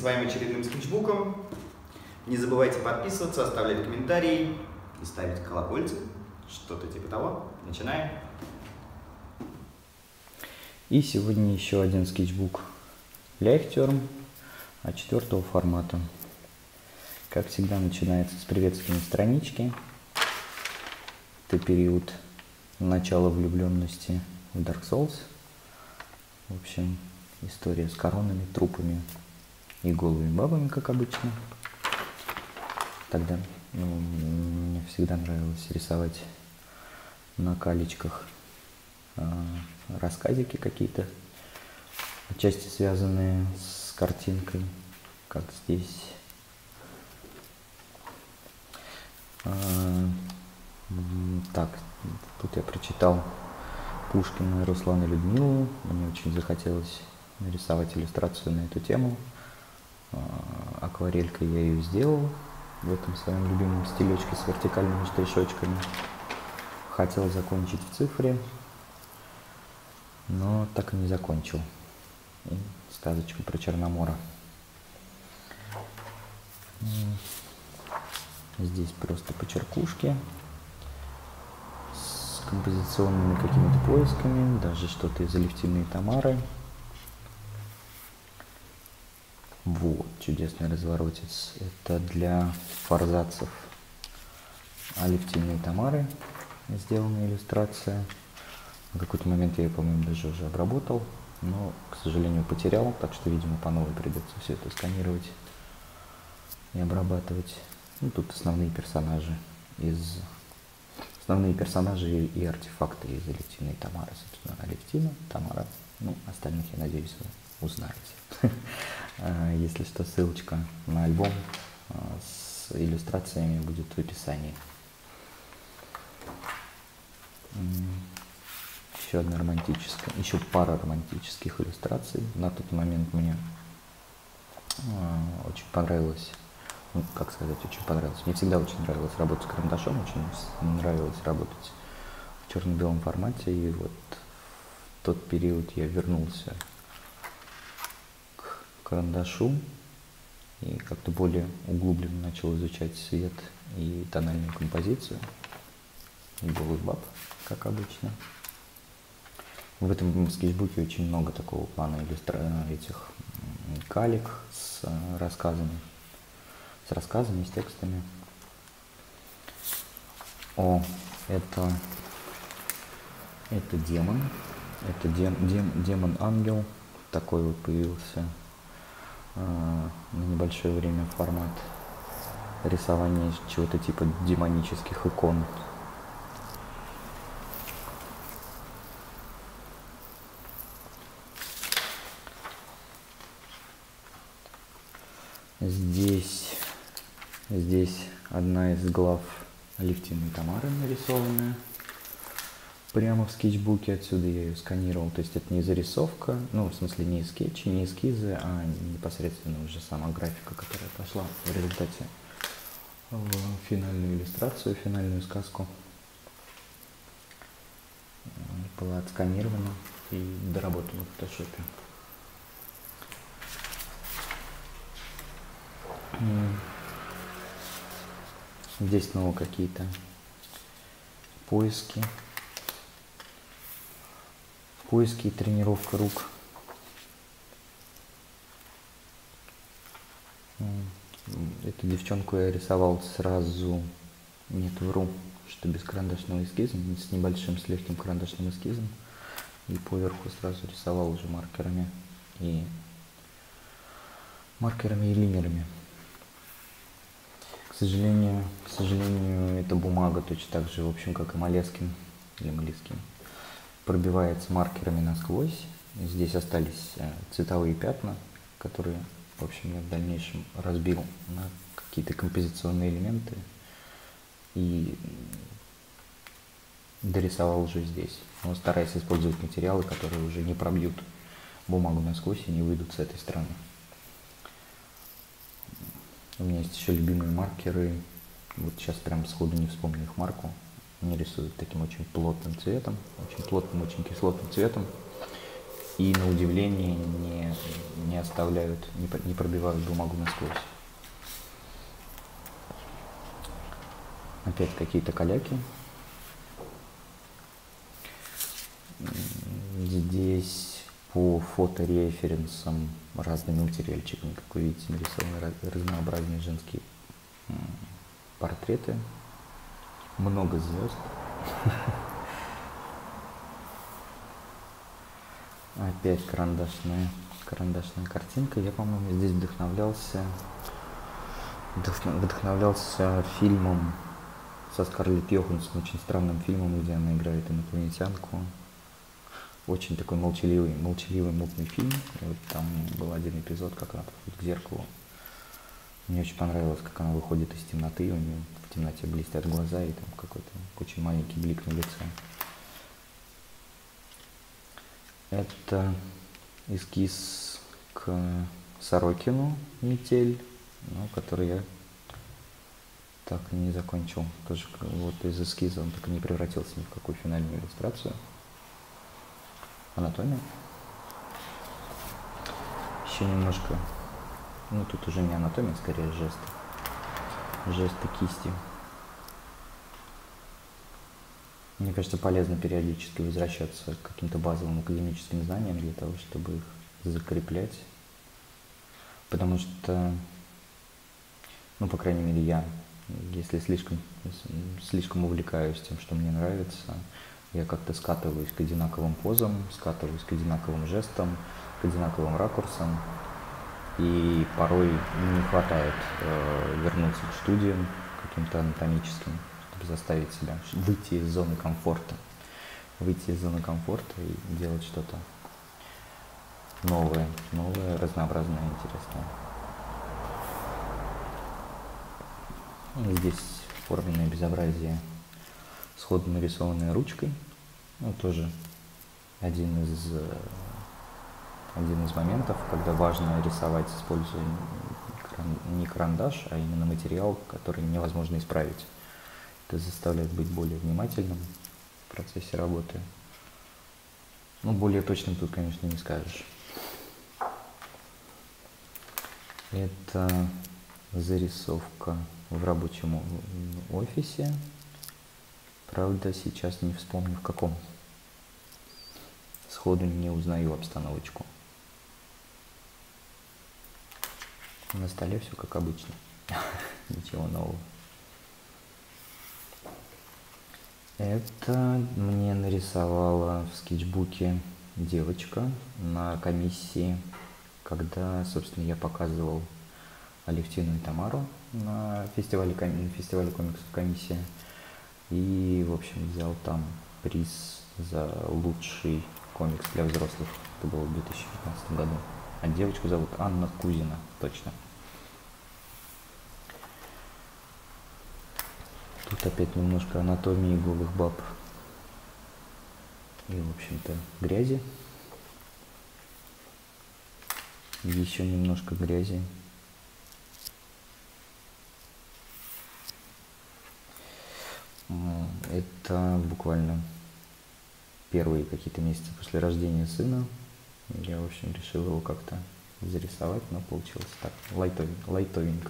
своим очередным скетчбуком. Не забывайте подписываться, оставлять комментарии и ставить колокольчик, что-то типа того. Начинаем. И сегодня еще один скетчбук Liveturm А4 формата. Как всегда, начинается с приветственной странички. Это период начала влюбленности в Dark Souls. В общем, история с коронами, трупами и голыми бабами, как обычно. Тогда мне всегда нравилось рисовать на калечках рассказики какие-то, отчасти связанные с картинкой, как здесь. Так, тут я прочитал Пушкина, Руслана и Людмилу. Мне очень захотелось нарисовать иллюстрацию на эту тему. Акварелькой я ее сделал в этом своем любимом стилечке с вертикальными штришочками. Хотел закончить в цифре, но так и не закончил. И сказочку про Черномора. Здесь просто почеркушки с композиционными какими-то поисками, даже что-то из Алевтины и Тамары. Вот, чудесный разворотец. Это для форзацев Алевтины и Тамары сделана иллюстрация. На какой-то момент я ее, по-моему, даже уже обработал, но, к сожалению, потерял, так что, видимо, по новой придется все это сканировать и обрабатывать. Ну, тут основные персонажи и артефакты из Алевтины и Тамары. Собственно, Алевтина, Тамара, ну, остальных, я надеюсь, вы узнаете. Если что, ссылочка на альбом с иллюстрациями будет в описании. Еще пара романтических иллюстраций. На тот момент мне очень понравилось, очень понравилось. Мне всегда очень нравилось работать с карандашом, очень нравилось работать в черно-белом формате. И вот в тот период я вернулся к карандашу и как-то более углубленно начал изучать цвет и тональную композицию. И голых баб, как обычно. В этом скетчбуке очень много такого плана этих калек с рассказами, с текстами. Это демон. Это демон-ангел. Такой вот появился на небольшое время формат рисования чего-то типа демонических икон. Здесь одна из глав Алевтины и Тамары нарисованная прямо в скетчбуке. Отсюда я ее сканировал. То есть это не зарисовка, ну, в смысле не скетчи, не эскизы, а непосредственно уже сама графика, которая пошла в результате в финальную иллюстрацию, финальную сказку. Была отсканирована и доработана в фотошопе. Здесь снова какие-то поиски и тренировка рук. Эту девчонку я рисовал сразу, нет, вру, что без карандашного эскиза, с небольшим, с легким карандашным эскизом. И поверху сразу рисовал уже маркерами и линерами. К сожалению, эта бумага точно так же, в общем, как и Малескин или Малискин, пробивается маркерами насквозь. Здесь остались цветовые пятна, которые, в общем, я в дальнейшем разбил на какие-то композиционные элементы и дорисовал уже здесь, но стараясь использовать материалы, которые уже не пробьют бумагу насквозь и не выйдут с этой стороны. У меня есть еще любимые маркеры. Вот сейчас прям сходу не вспомню их марку. Они рисуют таким очень плотным цветом, очень плотным, очень кислотным цветом. и на удивление не оставляют, не пробивают бумагу насквозь. Опять какие-то каляки. Здесь по фотореференсам разными материальчиками, как вы видите, нарисованы разнообразные женские портреты. Много звезд. Опять карандашная картинка. Я, по-моему, здесь вдохновлялся фильмом со Скарлетт Йоханссон, очень странным фильмом, где она играет инопланетянку. Очень такой молчаливый, мутный фильм. И вот там был один эпизод, как она подходит к зеркалу. Мне очень понравилось, как она выходит из темноты, у нее в темноте блестят глаза, и там какой-то очень маленький блик на лице. Это эскиз к Сорокину «Метель», который я так и не закончил. Тоже вот из эскиза он так и не превратился ни в какую финальную иллюстрацию. Анатомия. Еще немножко, тут уже не анатомия, скорее жесты кисти. Мне кажется, полезно периодически возвращаться к каким-то базовым академическим знаниям для того, чтобы их закреплять. Потому что, по крайней мере, я, если слишком увлекаюсь тем, что мне нравится, я как-то скатываюсь к одинаковым позам, скатываюсь к одинаковым жестам, к одинаковым ракурсам. И порой не хватает вернуться к студиям каким-то анатомическим, чтобы заставить себя выйти из зоны комфорта. Выйти из зоны комфорта и делать что-то новое, разнообразное, интересное. Здесь форменное безобразие, сходу нарисованное ручкой. Тоже один из моментов, когда важно рисовать, используя не карандаш, а именно материал, который невозможно исправить. Это заставляет быть более внимательным в процессе работы. Более точным тут, конечно, не скажешь. Это зарисовка в рабочем офисе. Правда, сейчас не вспомню в каком. Сходу не узнаю обстановочку. На столе все как обычно. Ничего нового. Это мне нарисовала в скетчбуке девочка на комиссии, когда, собственно, я показывал Алевтину и Тамару на фестивале комиксов «Комиссия». И, в общем, взял там приз за лучший комикс для взрослых. Это было в 2015 году. А девочку зовут Анна Кузина, точно. Тут опять немножко анатомии голых баб. И, в общем-то, грязи. Еще немножко грязи. Это буквально первые какие-то месяцы после рождения сына. Я, в общем, решил его как-то зарисовать, но получилось так, лайтовенько.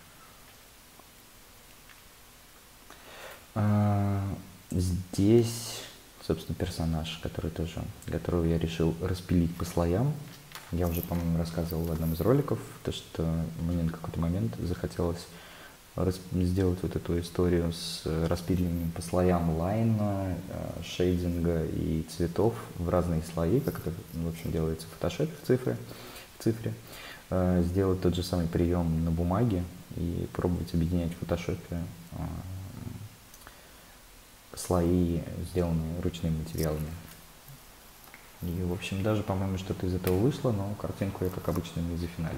Здесь, собственно, персонаж, которого я решил распилить по слоям. Я уже, по-моему, рассказывал в одном из роликов, что мне на какой-то момент захотелось сделать вот эту историю с распиливанием по слоям лайна, шейдинга и цветов в разные слои, как это, в общем, делается в фотошопе в цифре. Сделать тот же самый прием на бумаге и пробовать объединять в фотошопе слои, сделанные ручными материалами. И, в общем, даже, по-моему, что-то из этого вышло, но картинку я, как обычно, не зафиналил.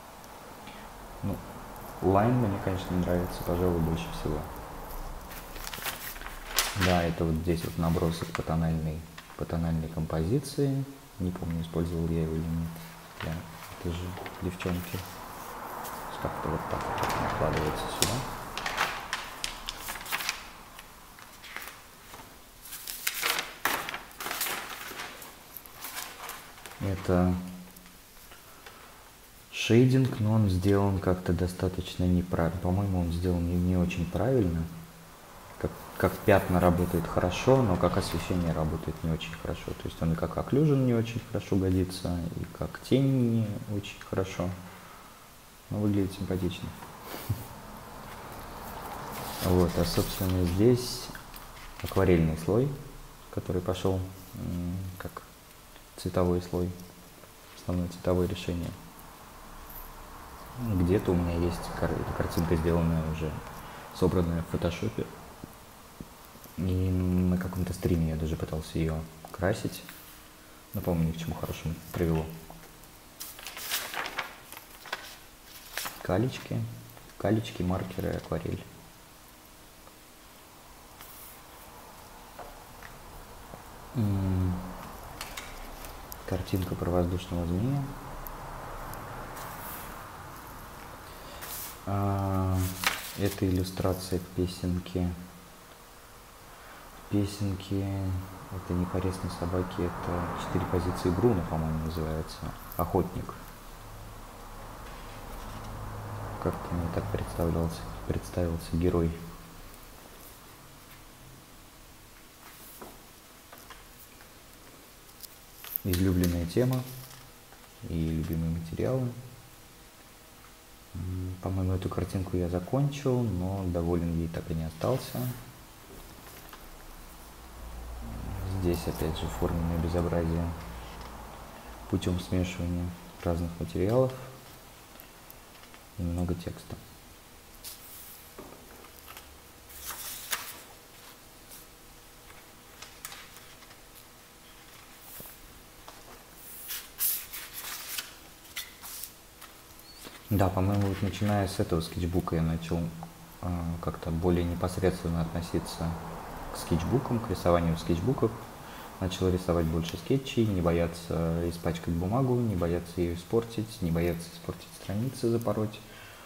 Лайн мне, конечно, нравится, пожалуй, больше всего. Да, это вот здесь вот набросок по тональной композиции. Не помню, использовал я его или нет. Для этой же девчонки. Как-то вот так вот накладывается сюда. Это шейдинг, но он сделан как-то достаточно неправильно. По-моему, он сделан не очень правильно. Как пятна работает хорошо, но как освещение работает не очень хорошо. То есть он и как окклюжен не очень хорошо годится, и как тень не очень хорошо. Но выглядит симпатично. Вот, а собственно здесь акварельный слой, который пошел как цветовой слой, основное цветовое решение. Где-то у меня есть картинка, сделанная уже, собранная в фотошопе. И на каком-то стриме я даже пытался ее красить, но, по-моему, ни к чему хорошему привело. Калечки, маркеры, акварель. Картинка про воздушного змея. Это иллюстрация к песенке. Это не «Порезные собаки», это 4 позиции Бруно, по-моему, называется. «Охотник». Как-то мне так представился герой. Излюбленная тема и любимые материалы. По-моему, эту картинку я закончил, но доволен ей так и не остался. Здесь опять же форменное безобразие путем смешивания разных материалов и много текста. Да, по-моему, вот начиная с этого скетчбука я начал как-то более непосредственно относиться к скетчбукам, к рисованию скетчбуков. Начал рисовать больше скетчей, не бояться испачкать бумагу, не бояться ее испортить, не бояться испортить страницы, запороть.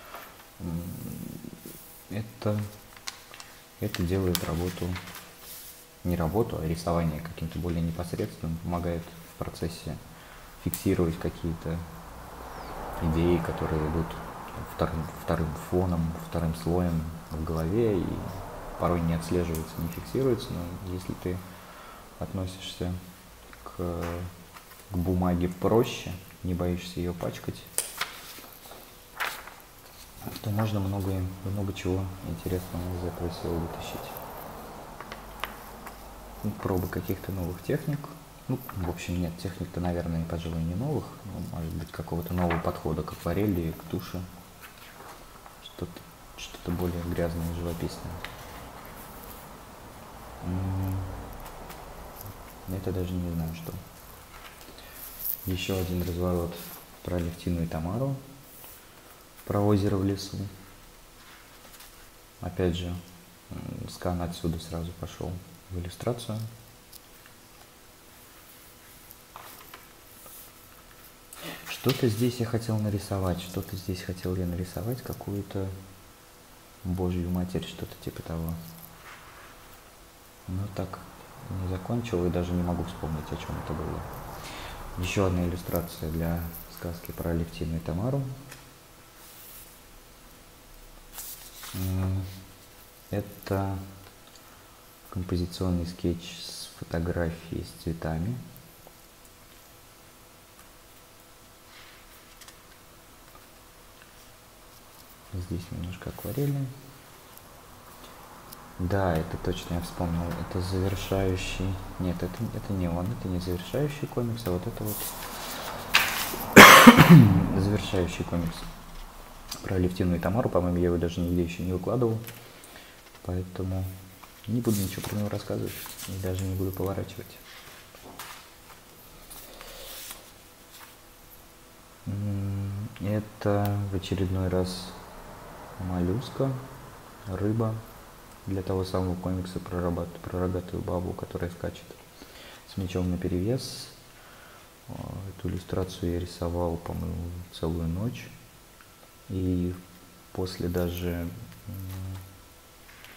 Это делает не работу, а рисование каким-то более непосредственным, помогает в процессе фиксировать какие-то идеи, которые идут вторым фоном, вторым слоем в голове и порой не отслеживаются, не фиксируются, но если ты относишься к бумаге проще, не боишься ее пачкать, то можно много чего интересного из этого всего вытащить. Пробы каких-то новых техник. В общем, нет, техник-то, наверное, пожалуй, не новых, но, может быть, какого-то нового подхода к акварели, к туши. Что-то более грязное и живописное. Это даже не знаю, что. Еще один разворот про Алевтину и Тамару, про озеро в лесу. Опять же, скан отсюда сразу пошел в иллюстрацию. Что-то здесь я хотел нарисовать, какую-то Божью Матерь, что-то типа того. Но так не закончил и даже не могу вспомнить, о чем это было. Еще одна иллюстрация для сказки про Алевтину и Тамару. Это композиционный скетч с фотографией с цветами. Здесь немножко акварели. Да, это точно я вспомнил. Это завершающий... Нет, это не он, это не завершающий комикс, а вот это вот завершающий комикс про Алевтину и Тамару. По-моему, я его даже нигде еще не выкладывал. Поэтому не буду ничего про него рассказывать и даже не буду поворачивать. Это в очередной раз моллюска, рыба для того самого комикса про рогатую бабу, которая скачет с мечом наперевес. Эту иллюстрацию я рисовал, по-моему, целую ночь. И после даже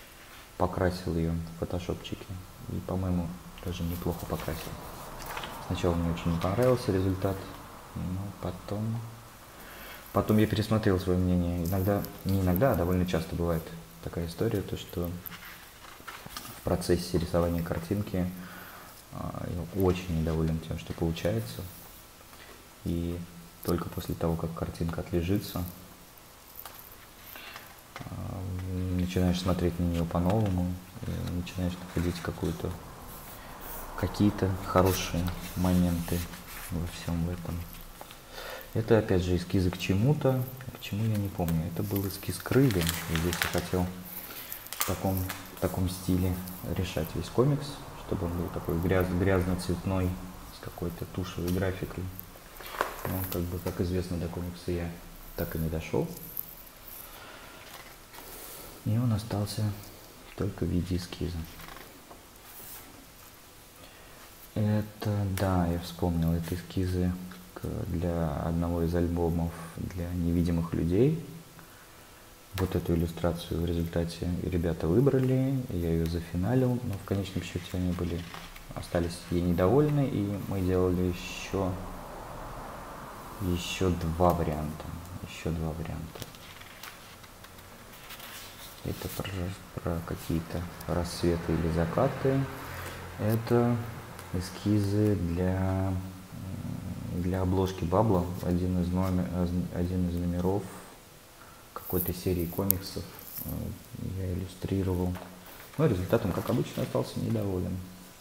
покрасил ее в фотошопчике. И, по-моему, даже неплохо покрасил. Сначала мне очень не понравился результат, но потом я пересмотрел свое мнение. Не иногда, а довольно часто бывает такая история, то что в процессе рисования картинки я очень недоволен тем, что получается. И только после того, как картинка отлежится, начинаешь смотреть на нее по-новому, и начинаешь находить какие-то хорошие моменты во всем этом. Это, опять же, эскизы к чему-то, к чему я не помню. Это был эскиз крылья, и здесь я хотел в таком стиле решать весь комикс, чтобы он был такой грязно-цветной, с какой-то тушевой графикой. Но, как известно, до комикса я так и не дошел. И он остался только в виде эскиза. Это, да, я вспомнил, это эскизы для одного из альбомов для невидимых людей. Вот эту иллюстрацию в результате ребята выбрали, я ее зафиналил, но в конечном счете они остались ей недовольны, и мы делали еще два варианта. Это про какие-то рассветы или закаты. Это эскизы для обложки Бабла, один из номеров какой-то серии комиксов я иллюстрировал. Но результатом, как обычно, остался недоволен.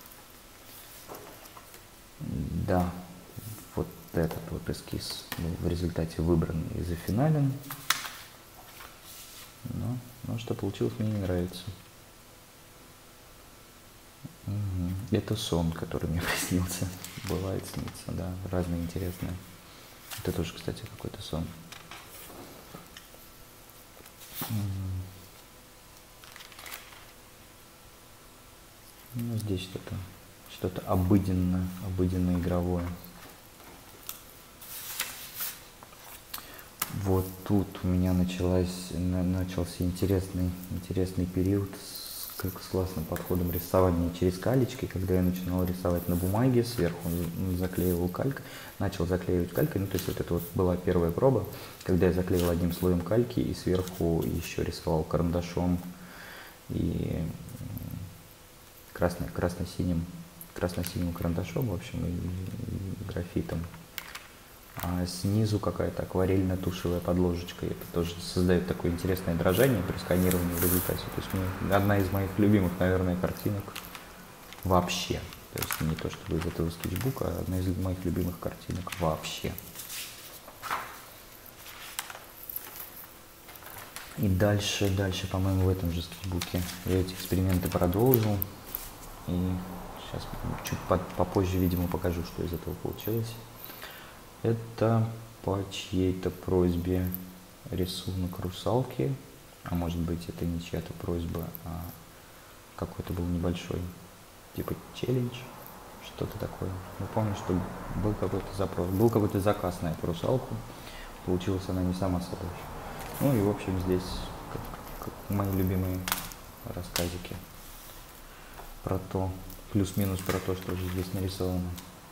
Да, вот этот вот эскиз был в результате выбран и зафинален. Но что получилось, мне не нравится. Это сон, который мне приснился. Бывает снится, да, разные интересные. Это тоже, кстати, какой-то сон. Ну, здесь что-то обыденно-игровое. Вот тут у меня начался интересный период с классным подходом рисования через калечки, когда я начинал рисовать на бумаге, сверху начал заклеивать калькой, то есть вот это вот была первая проба, когда я заклеил одним слоем кальки и сверху еще рисовал карандашом и красно-синим карандашом, в общем, и графитом. А снизу какая-то акварельно-тушевая подложечка. Это тоже создает такое интересное дрожание при сканировании в результате. То есть одна из моих любимых, наверное, картинок вообще. То есть не то чтобы из этого скетчбука, а одна из моих любимых картинок вообще. И дальше, по-моему, в этом же скетчбуке я эти эксперименты продолжил. И сейчас чуть попозже, видимо, покажу, что из этого получилось. Это по чьей-то просьбе рисунок русалки, а может быть это не чья-то просьба, а какой-то был небольшой, типа челлендж, что-то такое. Я помню, что был какой-то запрос, был какой-то заказ на эту русалку, получилась она не сама собой. Ну и в общем здесь как мои любимые рассказики про то, плюс-минус про то, что же здесь нарисовано.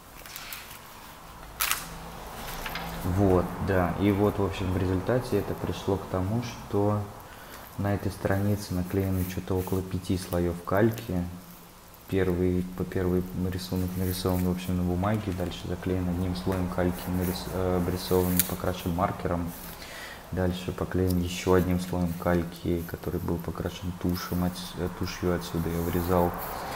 Вот, да, и вот, в общем, в результате это пришло к тому, что на этой странице наклеено что-то около 5 слоев кальки. Первый рисунок нарисован, в общем, на бумаге, дальше заклеен одним слоем кальки, обрисован, покрашен маркером. Дальше поклеен еще одним слоем кальки, который был покрашен тушью, отсюда я вырезал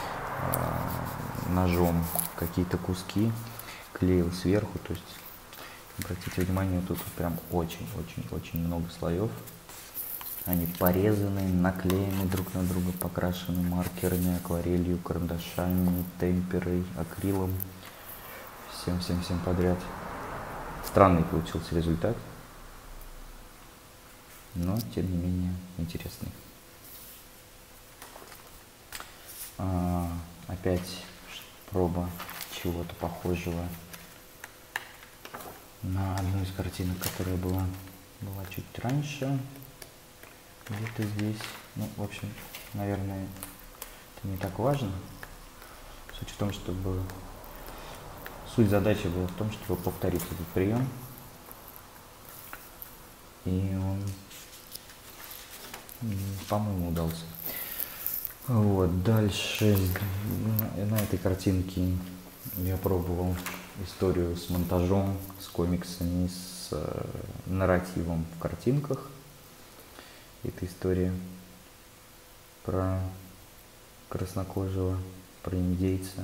ножом какие-то куски, клеил сверху, то есть обратите внимание, тут прям очень много слоев. Они порезаны, наклеены друг на друга, покрашены маркерами, акварелью, карандашами, темперой, акрилом. Всем подряд. Странный получился результат, но тем не менее интересный. Опять проба чего-то похожего на одну из картинок, которая была чуть раньше, где-то здесь. Ну, в общем, наверное, это не так важно. Суть в том, чтобы Суть задачи была в том, чтобы повторить этот прием. И он, по-моему, удался. Вот, дальше на этой картинке я пробовал историю с монтажом, с комиксами, с нарративом в картинках. Это история про краснокожего, про индейца.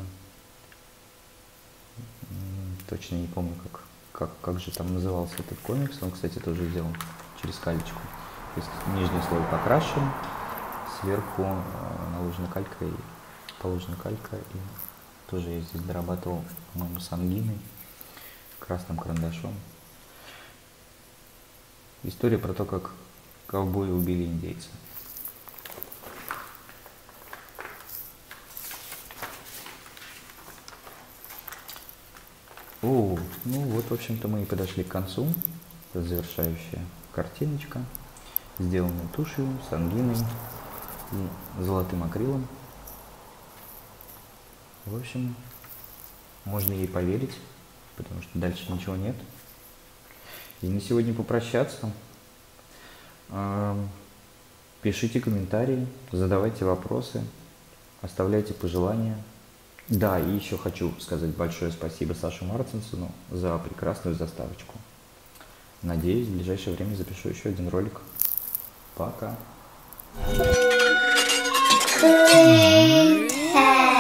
Точно не помню, как же там назывался этот комикс. Он, кстати, тоже сделан через калечку. То есть нижний слой покрашен, сверху наложена калька и положена калька. И тоже я здесь дорабатывал, по-моему, с ангиной, красным карандашом. История про то, как ковбои убили индейца. Ну вот, в общем-то, мы и подошли к концу. Это завершающая картиночка, сделанная тушью, с ангиной и золотым акрилом. В общем, можно ей поверить, потому что дальше ничего нет. И на сегодня попрощаться. Пишите комментарии, задавайте вопросы, оставляйте пожелания. Да, и еще хочу сказать большое спасибо Саше Мартинсону за прекрасную заставочку. Надеюсь, в ближайшее время запишу еще один ролик. Пока.